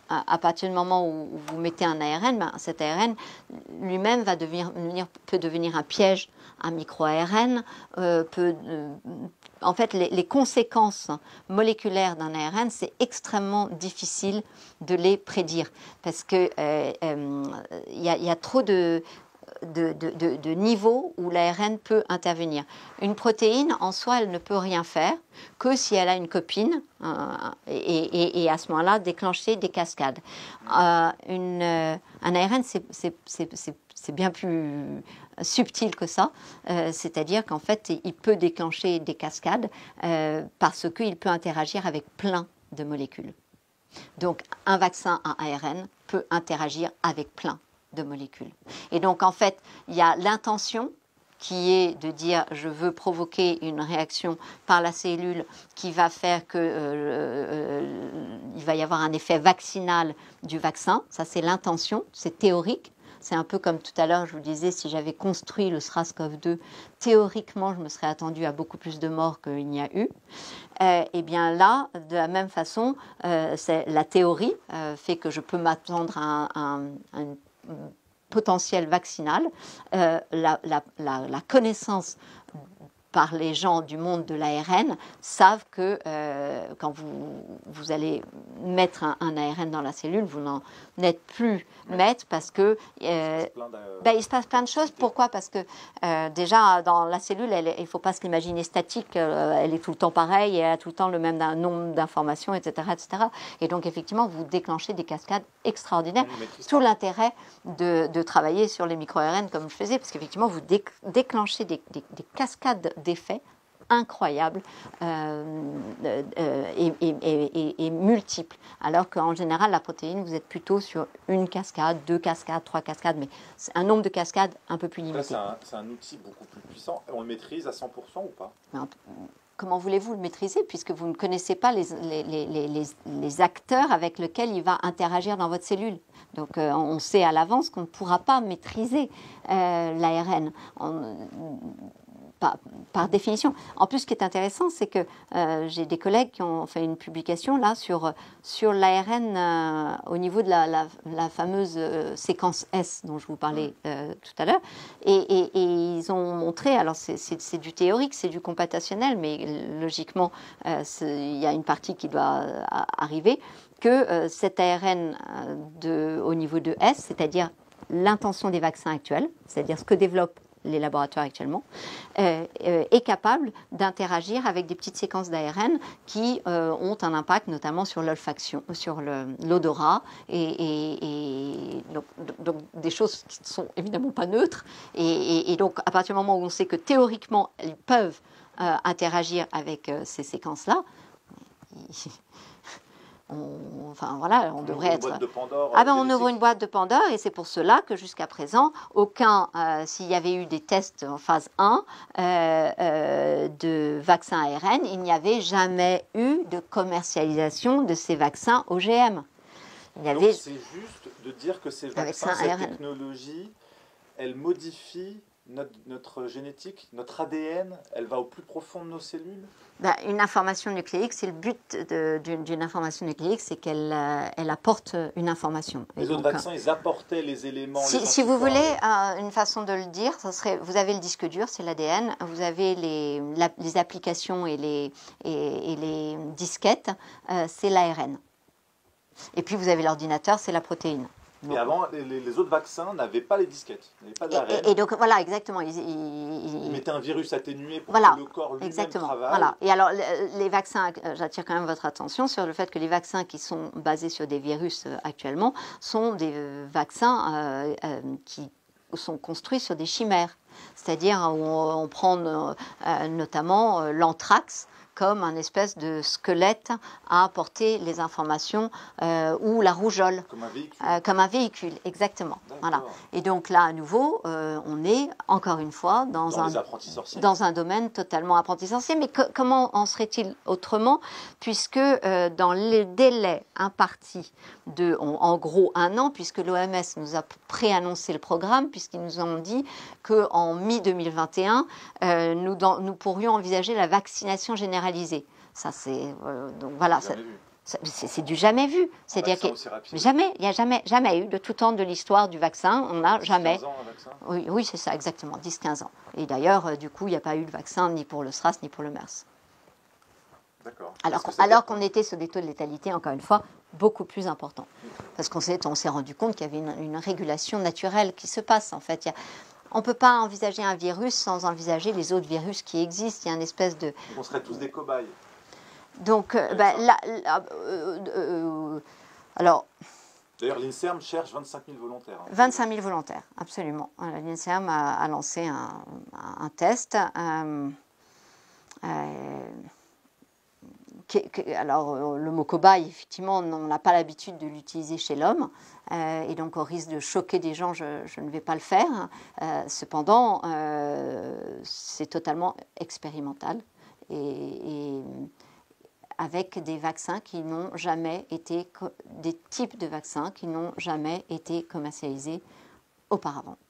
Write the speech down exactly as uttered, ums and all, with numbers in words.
à, à partir du moment où, où vous mettez un A R N, ben, cet A R N lui-même va devenir, peut devenir un piège, un micro-A R N, euh, peut... Euh, en fait, les, les conséquences moléculaires d'un A R N, c'est extrêmement difficile de les prédire parce que euh, euh, y a, y a trop de, de, de, de, de niveaux où l'A R N peut intervenir. Une protéine, en soi, elle ne peut rien faire que si elle a une copine euh, et, et, et à ce moment-là, déclencher des cascades. Euh, une, euh, un A R N, c'est bien plus subtil que ça, euh, c'est-à-dire qu'en fait, il peut déclencher des cascades euh, parce qu'il peut interagir avec plein de molécules. Donc, un vaccin, un A R N, peut interagir avec plein de molécules. Et donc, en fait, il y a l'intention qui est de dire je veux provoquer une réaction par la cellule qui va faire que euh, euh, il va y avoir un effet vaccinal du vaccin. Ça, c'est l'intention, c'est théorique. C'est un peu comme tout à l'heure, je vous disais, si j'avais construit le SRAS-CoV deux, théoriquement, je me serais attendue à beaucoup plus de morts qu'il n'y a eu. Euh, et bien là, de la même façon, euh, la théorie euh, fait que je peux m'attendre à un, un, un potentiel vaccinal. Euh, la, la, la, la connaissance par les gens du monde de l'A R N savent que euh, quand vous, vous allez mettre un, un A R N dans la cellule, vous n'en êtes plus maître parce que euh, ben, il se passe plein de choses. Pourquoi? Parce que euh, déjà dans la cellule, elle, il ne faut pas se l'imaginer statique, euh, elle est tout le temps pareille, et elle a tout le temps le même nombre d'informations, et cetera, et cetera. Et donc effectivement, vous déclenchez des cascades extraordinaires. Tout l'intérêt de, de travailler sur les micro-A R N comme je faisais, parce qu'effectivement, vous dé, déclenchez des, des, des cascades d'effets incroyables euh, euh, et, et, et, et multiples. Alors qu'en général, la protéine, vous êtes plutôt sur une cascade, deux cascades, trois cascades, mais c'est un nombre de cascades un peu plus limité. C'est un, un outil beaucoup plus puissant. On le maîtrise à cent pour cent ou pas? Mais comment voulez-vous le maîtriser puisque vous ne connaissez pas les, les, les, les, les acteurs avec lesquels il va interagir dans votre cellule. Donc euh, on sait à l'avance qu'on ne pourra pas maîtriser euh, l'A R N. On, Par, par définition. En plus, ce qui est intéressant, c'est que euh, j'ai des collègues qui ont fait une publication là sur, sur l'A R N euh, au niveau de la, la, la fameuse euh, séquence S dont je vous parlais euh, tout à l'heure. Et, et, et ils ont montré, alors c'est du théorique, c'est du computationnel, mais logiquement, euh, il y a une partie qui doit euh, arriver, que euh, cet A R N euh, de, au niveau de S, c'est-à-dire l'intention des vaccins actuels, c'est-à-dire ce que développent les laboratoires actuellement, euh, euh, est capable d'interagir avec des petites séquences d'A R N qui euh, ont un impact notamment sur l'olfaction, sur l'odorat, et, et, et donc, donc des choses qui ne sont évidemment pas neutres. Et, et, et donc, à partir du moment où on sait que théoriquement, elles peuvent euh, interagir avec euh, ces séquences-là, On, enfin voilà, on, on devrait être. Pandore, ah ben on ouvre une boîte de Pandore et c'est pour cela que jusqu'à présent, aucun, euh, s'il y avait eu des tests en phase un euh, euh, de vaccins A R N, il n'y avait jamais eu de commercialisation de ces vaccins O G M. Il y avait... C'est juste de dire que ces vaccins, cette A R N. technologie, elle modifie notre, notre génétique, notre A D N, elle va au plus profond de nos cellules. Ben, une information nucléique, c'est le but d'une information nucléique, c'est qu'elle euh, elle apporte une information. Les Et autres donc, vaccins, ils apportaient les éléments. Si, les si vous voulez, euh, une façon de le dire, ça serait, vous avez le disque dur, c'est l'A D N, vous avez les, la, les applications et les, et, et les disquettes, euh, c'est l'A R N. Et puis vous avez l'ordinateur, c'est la protéine. Mais avant, les, les autres vaccins n'avaient pas les disquettes, n'avaient pas d'A R N. Et, et donc voilà, exactement. Ils, ils, ils mettaient un virus atténué pour voilà, que le corps lui-même exactement, travaille. Voilà. Et alors, les vaccins, j'attire quand même votre attention sur le fait que les vaccins qui sont basés sur des virus euh, actuellement sont des euh, vaccins euh, euh, qui sont construits sur des chimères. C'est-à-dire où on, on prend euh, notamment euh, l'anthrax comme un espèce de squelette à apporter les informations, euh, ou la rougeole. Comme un véhicule. Euh, comme un véhicule, exactement. Voilà. Et donc là, à nouveau, euh, on est, encore une fois, dans, dans, un, les apprentis sorciers. dans un domaine totalement apprenti sorcier. Mais que, comment en serait-il autrement, puisque euh, dans les délais impartis de, en, en gros, un an, puisque l'O M S nous a préannoncé le programme, puisqu'ils nous ont dit qu'en mi deux mille vingt et un, euh, nous, dans, nous pourrions envisager la vaccination générale. Ça, c'est. Euh, donc voilà. Ça, C'est du jamais vu. C'est-à-dire que rapide. jamais, il n'y a jamais, jamais eu, de tout temps de l'histoire du vaccin, on n'a jamais. dix quinze ans, un vaccin. Oui, oui c'est ça, exactement, dix quinze ans. Et d'ailleurs, euh, du coup, il n'y a pas eu de vaccin ni pour le SRAS ni pour le MERS. D'accord. Alors, qu alors qu'on était sur des taux de létalité, encore une fois, beaucoup plus importants. Parce qu'on s'est rendu compte qu'il y avait une, une régulation naturelle qui se passe, en fait. Il y a, on ne peut pas envisager un virus sans envisager les autres virus qui existent. Il y a une espèce de... On serait tous des cobayes. Donc, euh, ben, là, là, euh, euh, alors... D'ailleurs, l'INSERM cherche vingt-cinq mille volontaires. Hein. vingt-cinq mille volontaires, absolument. L'INSERM a, a lancé un, un test. Euh, euh, qui, qui, alors, le mot cobaye, effectivement, on n'a pas l'habitude de l'utiliser chez l'homme. Euh, et donc, au risque de choquer des gens, je, je ne vais pas le faire. Euh, cependant, euh, c'est totalement expérimental. Et... et avec des vaccins qui n'ont jamais été, des types de vaccins qui n'ont jamais été commercialisés auparavant.